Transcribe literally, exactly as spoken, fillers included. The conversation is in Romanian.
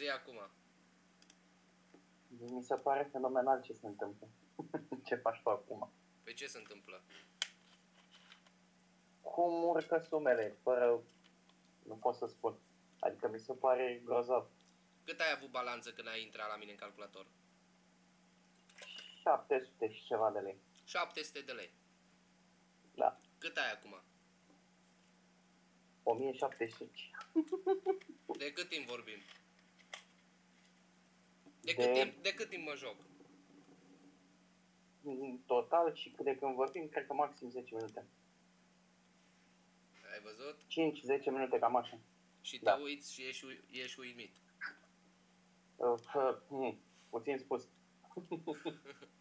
e acum? Mi se pare fenomenal ce se întâmplă. Ce faci tu acum? Păi ce se întâmplă? Cum urcă sumele, fără... Nu pot să spun. Adică mi se pare grozav. Cât ai avut balanță când ai intrat la mine în calculator? șapte sute și ceva de lei. șapte sute de lei. Da. Cât ai acum? o mie șaptezeci și cinci. De cât timp vorbim? De, De... cât timp, de cât timp mă joc? În total și de când vorbim, cred că maxim zece minute. Ai văzut? cinci zece minute, cam așa. Și te Da. uiți și ești, ui- ești uimit. Uh, uh, hmm, puțin spus.